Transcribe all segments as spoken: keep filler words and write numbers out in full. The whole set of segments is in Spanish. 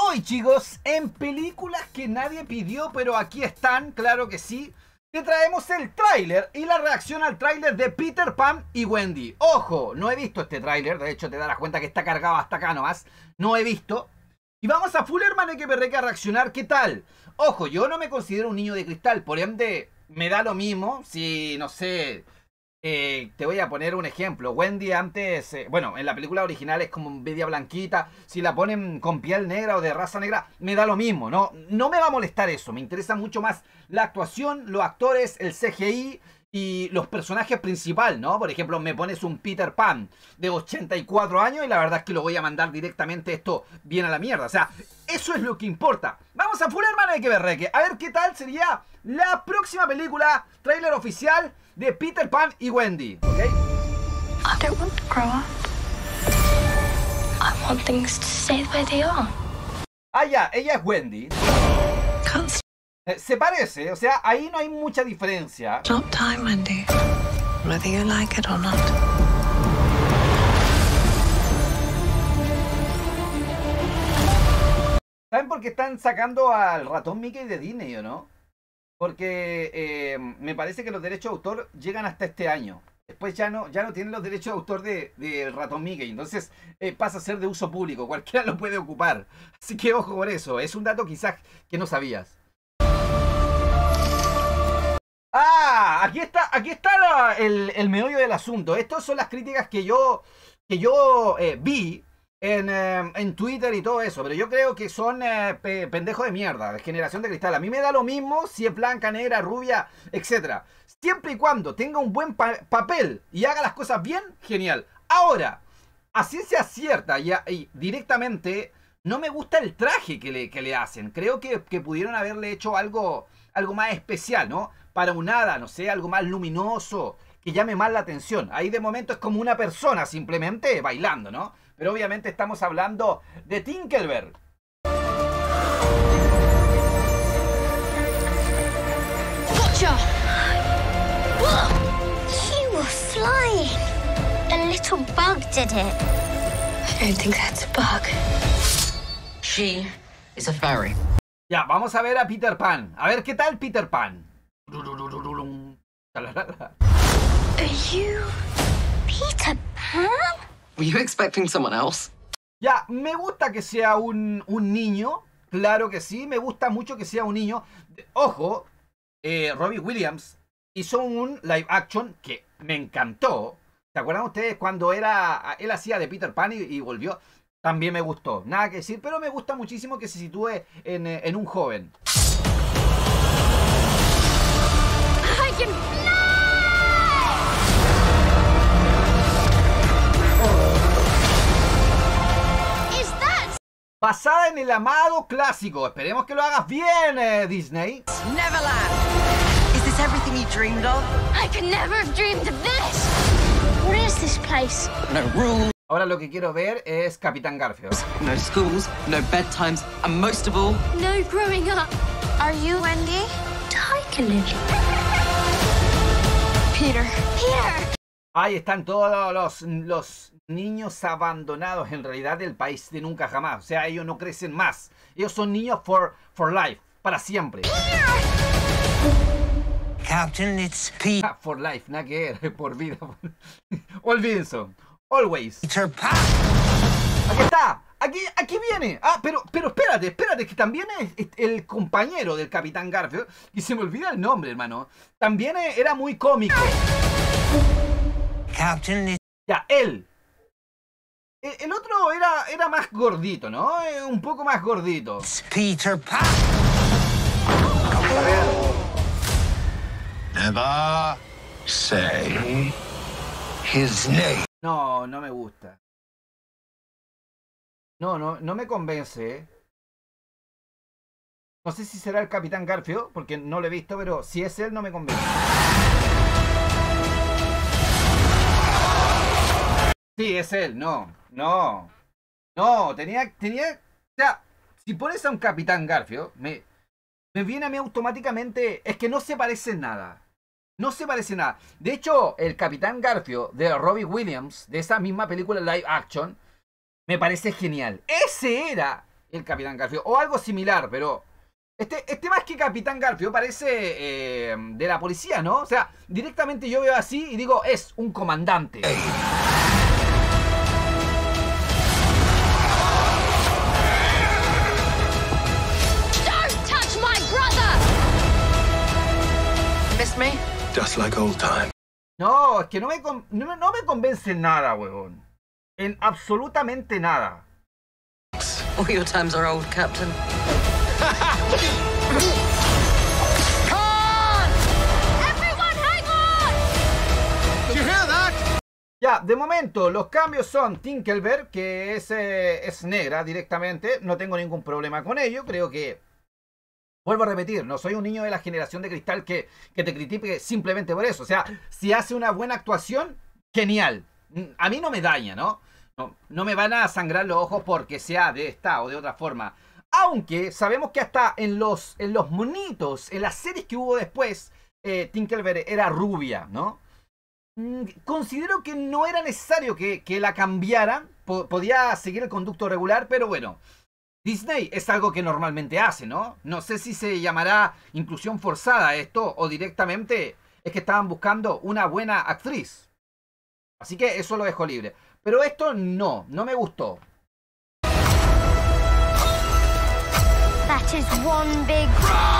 Hoy, chicos, en películas que nadie pidió, pero aquí están, claro que sí, te traemos el tráiler y la reacción al tráiler de Peter Pan y Wendy. Ojo, no he visto este tráiler, de hecho te darás cuenta que está cargado hasta acá nomás. No he visto. Y vamos a Full Hermane que Perreque a reaccionar, ¿qué tal? Ojo, yo no me considero un niño de cristal, por ende me da lo mismo si, no sé... Eh, te voy a poner un ejemplo. Wendy antes, eh, bueno, en la película original es como media blanquita. Si la ponen con piel negra o de raza negra, me da lo mismo, ¿no? No me va a molestar eso. Me interesa mucho más la actuación, los actores, el C G I y los personajes principales, ¿no? Por ejemplo, me pones un Peter Pan de ochenta y cuatro años y la verdad es que lo voy a mandar directamente esto bien a la mierda. O sea, eso es lo que importa. Vamos a Full Hermane que Perreque. A ver qué tal sería la próxima película, tráiler oficial de Peter Pan y Wendy, ¿ok? I don't want to grow up. I want things to stay the way they are. Ah, ya, ella es Wendy. Can't Eh, se parece, o sea, ahí no hay mucha diferencia. stop time, Wendy. Whether you like it or not. ¿Saben por qué están sacando al ratón Mickey de Disney o no? Porque eh, me parece que los derechos de autor llegan hasta este año. Después ya no, ya no tienen los derechos de autor del de ratón Mickey. Entonces eh, pasa a ser de uso público. Cualquiera lo puede ocupar. Así que ojo con eso. Es un dato quizás que no sabías. Ah, aquí está, aquí está la, el, el meollo del asunto. Estas son las críticas que yo, que yo eh, vi. En, eh, en Twitter y todo eso, pero yo creo que son eh, pe pendejos de mierda, de generación de cristal. A mí me da lo mismo si es blanca, negra, rubia, etcétera. Siempre y cuando tenga un buen pa papel y haga las cosas bien, genial. Ahora, a ciencia cierta y, a, y directamente, no me gusta el traje que le, que le hacen. Creo que, que pudieron haberle hecho algo, algo más especial, ¿no? Para un hada, no sé, algo más luminoso, que llame más la atención. Ahí de momento es como una persona simplemente bailando, ¿no? Pero obviamente estamos hablando de Tinkerbell. Gotcha! You were flying. A little bug did it. I don't think that's a bug. She is a fairy. Ya, vamos a ver a Peter Pan. A ver qué tal Peter Pan. Are you Peter Pan? Were you expecting someone else? Ya, me gusta que sea un, un niño. Claro que sí, me gusta mucho que sea un niño. Ojo, eh, Robbie Williams hizo un live action que me encantó. ¿Se acuerdan ustedes cuando era él hacía de Peter Pan y, y volvió? También me gustó. Nada que decir, pero me gusta muchísimo que se sitúe en, en un joven. I can fly! Is that Basada en el amado clásico. Esperemos que lo hagas bien, eh, Disney. Neverland! Is this everything you dreamed of? I could never have dreamed of this. What is this place? No rules, Ahora lo que quiero ver es Capitán Garfield. no schools, no bedtimes, and most of all, No growing up. Are you Wendy? Tiger Lily. Peter. Peter! Ahí están todos los, los niños abandonados en realidad del país de nunca jamás. O sea, ellos no crecen más. Ellos son niños for, for life, para siempre. Captain, it's Peter Ah, for life, nada que ver, por vida. Olvídense. Always. Pan. Aquí está. Aquí, aquí viene. Ah, pero, pero espérate, espérate, que también es el compañero del Capitán Garfield. Y se me olvida el nombre, hermano. También era muy cómico. Captain, it's Ya, él. El, el otro era, era más gordito, ¿no? Eh, Un poco más gordito. Peter Pan. A ver. Never say his name. No, no me gusta. No, no, no me convence. ¿eh? No sé si será el Capitán Garfield, porque no lo he visto, pero si es él no me convence. Sí, es él, no, no. No, tenía, tenía, o sea, si pones a un Capitán Garfield, me, me viene a mí automáticamente, es que no se parece en nada. No se parece nada. De hecho, el Capitán Garfield de Robbie Williams, de esa misma película live action, me parece genial. Ese era el Capitán Garfio. O algo similar, pero... Este, este más que Capitán Garfio parece eh, de la policía, ¿no? O sea, directamente yo veo así y digo, es un comandante. Hey. Don't touch my brother! Miss me? Just like old time. No, es que no me, con- no, no me convence nada, huevón. En absolutamente nada. All your times are old, Captain. Ya, de momento los cambios son Tinkerbell, que es, eh, es negra directamente. No tengo ningún problema con ello. Creo que... Vuelvo a repetir, no soy un niño de la generación de cristal que, que te critique simplemente por eso. O sea, si hace una buena actuación, genial. A mí no me daña, ¿no? No, no me van a sangrar los ojos porque sea de esta o de otra forma. Aunque sabemos que hasta en los, en los monitos, en las series que hubo después, eh, Tinkerbell era rubia, ¿no? Mm, considero que no era necesario que, que la cambiaran. Po- podía seguir el conducto regular, pero bueno. Disney es algo que normalmente hace, ¿no? No sé si se llamará inclusión forzada esto o directamente es que estaban buscando una buena actriz. Así que eso lo dejo libre. Pero esto no, no me gustó. That is one big.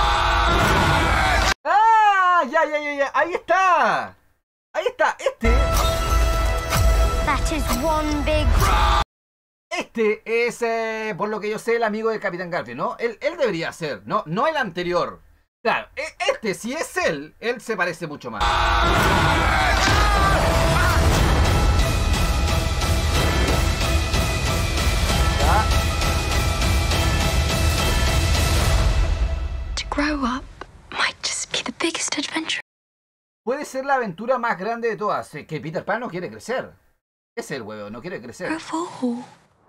¡Ah! Ya, ya, ya, ya. Ahí está. Ahí está. Este. That is one big. Este es, eh, por lo que yo sé, el amigo del Capitán Garfio, ¿no? Él, él debería ser, ¿no? No el anterior. Claro, e- este, si es él, él se parece mucho más. Ya. To grow up might just be the biggest adventure. Puede ser la aventura más grande de todas, eh, que Peter Pan no quiere crecer. Es el huevo, no quiere crecer. Of all.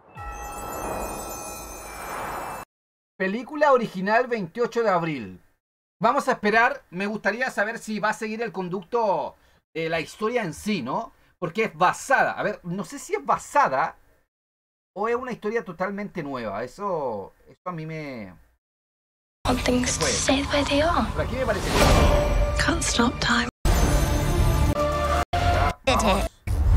Película original veintiocho de abril. Vamos a esperar. Me gustaría saber si va a seguir el conducto de la historia en sí, ¿no? Porque es basada. A ver, no sé si es basada o es una historia totalmente nueva. Eso, eso a mí me... Want things to stay the way they are. Por aquí me parece que... Can't stop time. Vamos.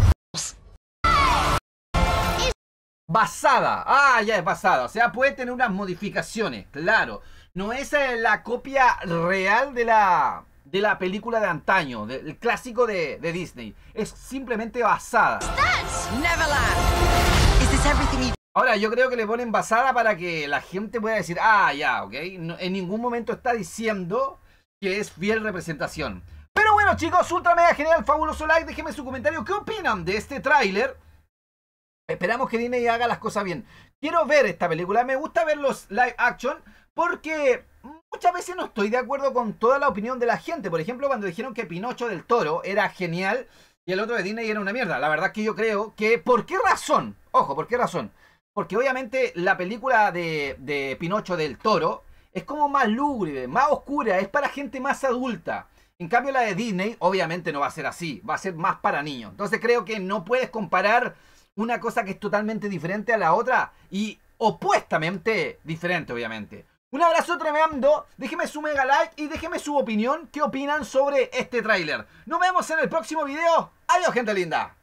Basada. Ah, ya es basada. O sea, puede tener unas modificaciones. Claro. No es eh, la copia real de la, de la película de antaño. Del clásico de, de Disney. Es simplemente basada. Neverland! Is this everything you... Ahora, yo creo que le ponen basada para que la gente pueda decir, ah, ya, ok. No, en ningún momento está diciendo que es fiel representación. Pero bueno, chicos, ultra mega genial, fabuloso like. Déjenme su comentario. ¿Qué opinan de este tráiler? Esperamos que Disney haga las cosas bien. Quiero ver esta película. Me gusta ver los live action porque muchas veces no estoy de acuerdo con toda la opinión de la gente. Por ejemplo, cuando dijeron que Pinocho del Toro era genial y el otro de Disney era una mierda. La verdad es que yo creo que... ¿Por qué razón? Ojo, ¿por qué razón? Porque obviamente la película de, de Pinocho del Toro es como más lúgubre, más oscura. Es para gente más adulta. En cambio la de Disney obviamente no va a ser así. Va a ser más para niños. Entonces creo que no puedes comparar una cosa que es totalmente diferente a la otra y opuestamente diferente, obviamente. Un abrazo tremendo, déjeme su mega like y déjeme su opinión, qué opinan sobre este tráiler. Nos vemos en el próximo video. Adiós, gente linda.